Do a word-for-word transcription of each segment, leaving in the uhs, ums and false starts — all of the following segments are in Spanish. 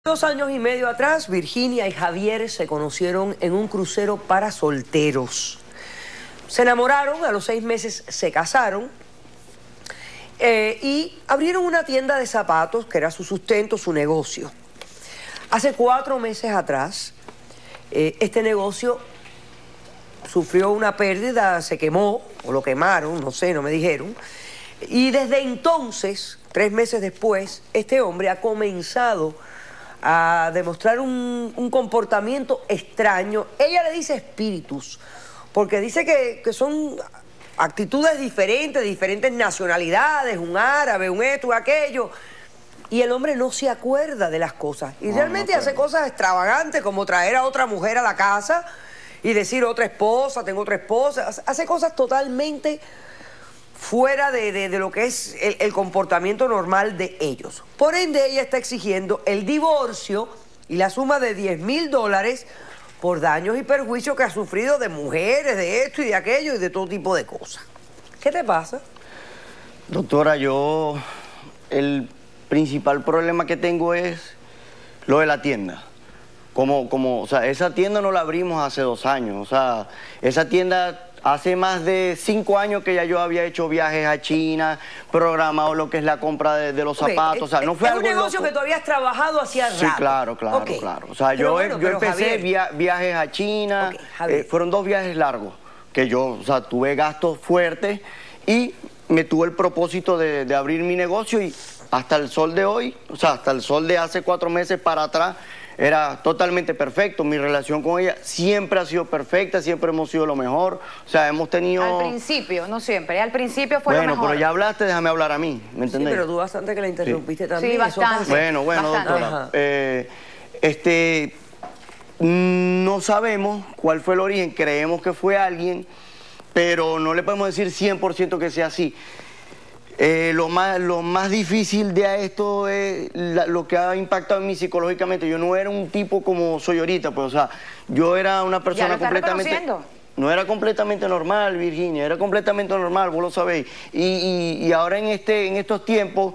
Dos años y medio atrás, Virginia y Javier se conocieron en un crucero para solteros. Se enamoraron, a los seis meses se casaron eh, y abrieron una tienda de zapatos que era su sustento, su negocio. Hace cuatro meses atrás, eh, este negocio sufrió una pérdida, se quemó, o lo quemaron, no sé, no me dijeron. Y desde entonces, tres meses después, este hombre ha comenzado a demostrar un, un comportamiento extraño. Ella le dice espíritus, porque dice que, que son actitudes diferentes, de diferentes nacionalidades, un árabe, un esto, un aquello. Y el hombre no se acuerda de las cosas. Y no, realmente no hace cosas extravagantes, como traer a otra mujer a la casa y decir otra esposa, tengo otra esposa. Hace cosas totalmente fuera de, de, de lo que es el, el comportamiento normal de ellos. Por ende, ella está exigiendo el divorcio y la suma de diez mil dólares por daños y perjuicios que ha sufrido de mujeres, de esto y de aquello y de todo tipo de cosas. ¿Qué te pasa? Doctora, yo... el principal problema que tengo es lo de la tienda. Como, como, o sea, esa tienda no la abrimos hace dos años. O sea, esa tienda... hace más de cinco años que ya yo había hecho viajes a China, programado lo que es la compra de, de los okay, zapatos. O sea, no fue es algo un negocio loco. que tú habías trabajado hacía rato. Sí, claro, claro, okay. claro. O sea, pero yo, bueno, yo empecé Javier... via viajes a China, okay, eh, fueron dos viajes largos, que yo, o sea, tuve gastos fuertes y me tuve el propósito de, de abrir mi negocio y hasta el sol de hoy, o sea, hasta el sol de hace cuatro meses para atrás, era totalmente perfecto. Mi relación con ella siempre ha sido perfecta, siempre hemos sido lo mejor. O sea, hemos tenido... Al principio, no siempre. Al principio fue bueno, lo mejor. Bueno, pero ya hablaste, déjame hablar a mí, ¿me entendés? Sí, pero tú bastante que la interrumpiste sí. también. Sí, bastante. Bueno, bueno, bastante. doctora. Eh, este, no sabemos cuál fue el origen, creemos que fue alguien, pero no le podemos decir cien por ciento que sea así. Eh, lo, más, lo más difícil de esto es la, lo que ha impactado en mí psicológicamente. Yo no era un tipo como soy ahorita, pues, o sea, yo era una persona ¿Ya lo completamente... No era completamente normal, Virginia, era completamente normal, vos lo sabéis. Y, y, y ahora en, este, en estos tiempos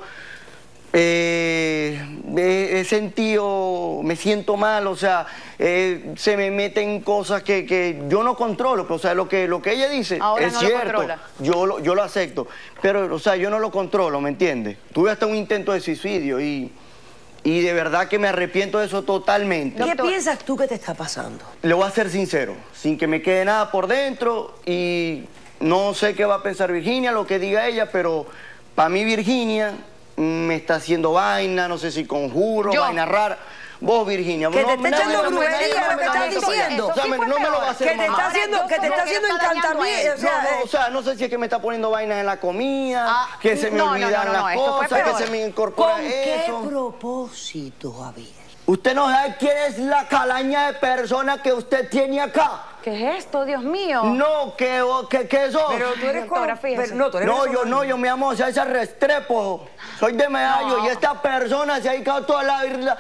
eh, he, he sentido, me siento mal, o sea, eh, se me meten cosas que, que yo no controlo, pero, o sea, lo que, lo que ella dice ahora es no cierto, lo yo, lo, yo lo acepto, pero, o sea, yo no lo controlo, ¿me entiendes? Tuve hasta un intento de suicidio y... Y de verdad que me arrepiento de eso totalmente. ¿Qué piensas tú que te está pasando? Le voy a ser sincero, sin que me quede nada por dentro y no sé qué va a pensar Virginia, lo que diga ella, pero para mí Virginia me está haciendo vaina, no sé si conjuro, Yo. vaina rara. Vos, Virginia, que no, te está no, echando no, brujería, lo que estás diciendo. O sea, no me lo va a hacer. Que te está haciendo, que te está haciendo encantamiento. O sea, no, o sea, no sé si es que me está poniendo vainas en la comida, ah, que se me no, olvidan no, no, no, las no, cosas, que se me incorpora eso. ¿Con qué propósito, Javier? Usted no sabe quién es la calaña de persona que usted tiene acá. ¿Qué es esto, Dios mío? No, ¿qué, qué, qué sos? Pero tú eres fotografía. No, tú eres no yo no, yo me llamo César Restrepo. Soy de Medallo no. y esta persona se ha dedicado toda la vida...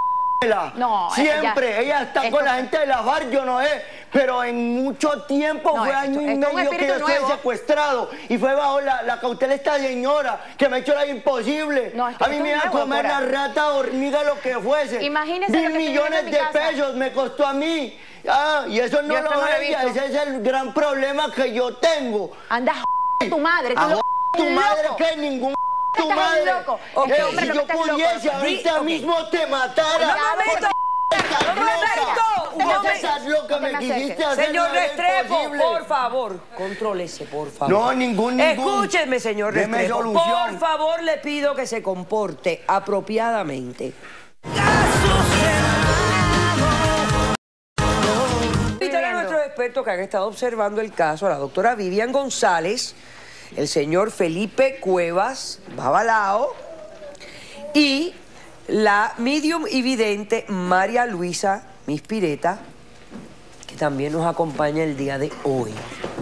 No, siempre, ella, ella está esto... con la gente de la FARC, yo no sé, pero en mucho tiempo no, fue esto, año y medio que yo estoy secuestrado y fue bajo la, la cautela esta señora que me ha hecho la imposible. No, esto, a mí esto me iba a comer la rata, hormiga, lo que fuese. Imagínese Mil millones de pesos me costó a mí. Ah, y eso no yo lo veía, ese es el gran problema que yo tengo. Anda a tu madre, tú a lo tu madre loco. que ningún... tu madre, loco. Okay. Este hombre si lo yo que pudiese loco. ahorita okay. mismo te matara. No, momento, un momento. Esas locas me quisiste hacer. Señor Restrepo, por favor, contrólese, por favor. No, ningún, ningún. Escúcheme, señor Restrepo. Por favor, le pido que se comporte apropiadamente. Invitar a nuestros expertos que han estado observando el caso, a la doctora Vivian González, el señor Felipe Cuevas Babalao y la medium y vidente María Luisa Mispireta, que también nos acompaña el día de hoy.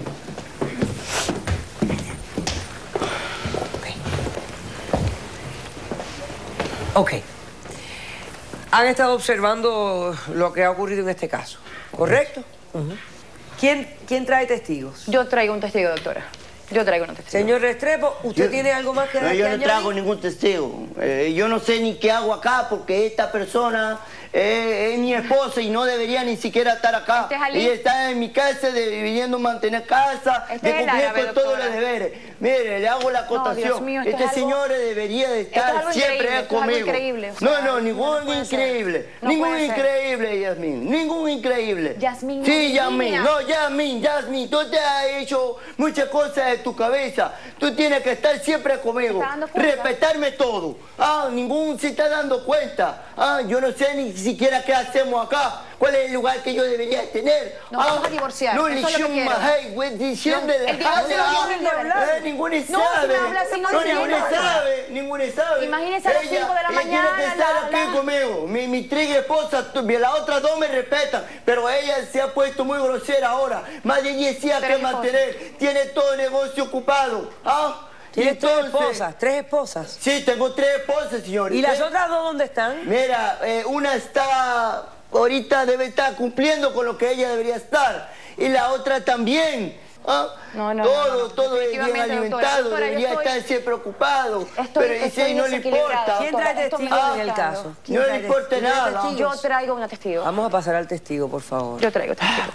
Ok. Ok. Han estado observando lo que ha ocurrido en este caso, ¿correcto? Uh-huh. ¿Quién, ¿Quién trae testigos? Yo traigo un testigo, doctora. Yo traigo unos testigos. Señor Restrepo, ¿usted yo, tiene algo más que no, que yo no añadir? traigo ningún testigo. Eh, yo no sé ni qué hago acá porque esta persona eh, es mi esposa y no debería ni siquiera estar acá. ¿Este es Ali? Ella está en mi casa, de, viviendo mantener casa, Este de es el cumplir árabe, con todos doctora. los deberes. Mire, le hago la acotación. Dios mío, esto este es algo- señor debería de Esto es estar algo siempre increíble, esto es algo conmigo. increíble, o no, sea, no, no ningún puede ser. increíble. No ningún puede ser. increíble, Yasmín. Ningún increíble. Yasmín, no, Sí, Yasmín. niña. No, Yasmín, Yasmín. Tú te has hecho muchas cosas de tu cabeza. Tú tienes que estar siempre conmigo. ¿Se está dando cuenta? Respetarme todo. Ah, ningún se está dando cuenta. Ah, yo no sé ni siquiera qué hacemos acá. ¿Cuál es el lugar que yo debería tener? Nos ah, vamos a divorciar, No, eso le es lo que quiero. hey, güey, diciendo No, de el divorcio dejarla. no tiene que hablar. Eh, Ninguno No, si sabe. me habla así, no No, tiene ninguno que hablar. sabe. Ninguno sabe. Imagínese a las cinco de la ella mañana, tiene que estar la- aquí la- conmigo. Mi, mi triga esposa, tu- las otras dos me respetan, pero ella se ha puesto muy grosera ahora. Más de diez días que Tres mantener. Tiene todo el negocio ocupado. ¿Ah? Y ¿Tienes tres entonces- esposas? ¿Tres esposas? Sí, tengo tres esposas, señor. ¿Y las Ve- otras dos dónde están? Mira, eh, una está, ahorita debe estar cumpliendo con lo que ella debería estar. Y la otra también. ¿Ah? No, no, todo, no, no, no. todo es bien Definitivamente, doctora, alimentado, doctora, yo debería estoy- estar siempre ocupado. Estoy- pero estoy ese no le desequilibrada, importa. ¿Quién doctora, trae esto me testigos está en el afectando. caso? ¿Quién No le trae importa testigos? ¿Tiene nada. testigos? Yo traigo una testigo. Vamos a pasar al testigo, por favor. Yo traigo testigo.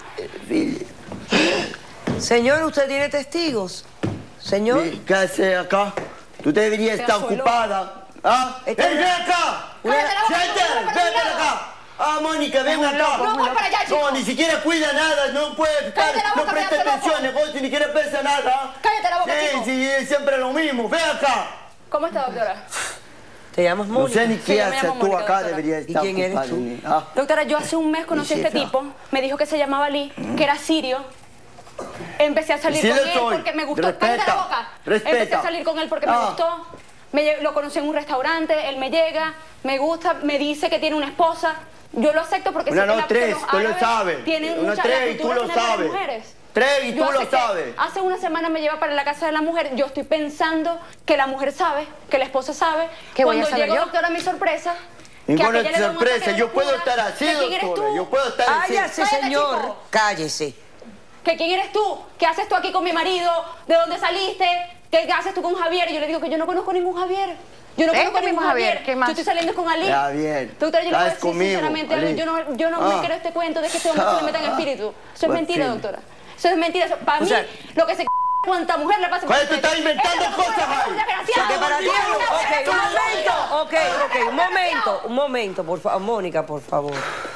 Señor, ¿usted tiene testigos? Señor. ¿Qué hace acá? Tú deberías estar Pedazo de ocupada. ¿Ah? ¡Ey, Esta- ven acá! Cállate la boca, ¡Siéntate! no, no, no, ¡Vete no, no. acá! ¡Ah, Mónica, ven acá! loco, no voy para allá, chico. No, ni siquiera cuida nada, no puede estar, Cállate la no boca, presta pedazo de atención al loco. negocio, ni siquiera piensa nada. Cállate la boca, Sí, chico. sí, es siempre lo mismo. ¡Ven acá! ¿Cómo está, doctora? ¿Te llamas No Mónica? sé ni Sí, qué yo me haces llamo tú Mónica, acá, doctora. deberías ¿Y estar quién eres ocupada tú? en mí. Ah. Doctora, yo hace un mes conocí a este Jefa. tipo. Me dijo que se llamaba Ali, que era sirio. Empecé a salir Sí con lo él soy. porque me gustó. Respeta, Cállate la boca. respeta. Empecé a salir con él porque me Ah. gustó. Me lle- lo conocí en un restaurante, él me llega, me gusta, me dice que tiene una esposa. Yo lo acepto porque Una, sé que no, la- que tres, los tú lo árabes sabes. tienen Una, mucha- tres, la y tú cultura lo tiene varias sabes. mujeres. Tres, y Yo tú lo acepté. sabes. Hace una semana me lleva para la casa de la mujer. Yo estoy pensando que la mujer sabe, que la esposa sabe. ¿Qué voy a Cuando saber llegó, yo? doctora, mi sorpresa. que Ninguna aquella le da un ataque sorpresa, de yo puedo locura, estar así, que quién eres doctora, tú, yo puedo estar así. Cállese, Cállate, señor. chico. Cállese. que quién eres tú, qué haces tú aquí con mi marido, de dónde saliste, qué haces tú con Javier. Y yo le digo que yo no conozco ningún Javier. Yo no Este conozco ningún mismo Javier, Javier. ¿qué más? Yo estoy saliendo con Ali. Javier, Doctora, yo le voy a estás decir conmigo, sinceramente algo. Ali. Yo no, yo no Ah. me creo este cuento de que este hombre se le meta en espíritu. Eso es Pues mentira, sí. doctora. Eso es mentira. Eso- Para O mí, sea- lo que se cuánta mujer le pasa por Joder, tú frente. estás inventando Esta mujer cosas, es un Javi. desgraciado. Porque para ti, Esta mujer ok, es un un momento, desgraciado. ok, ok, un momento, un momento, por favor, Mónica, por favor.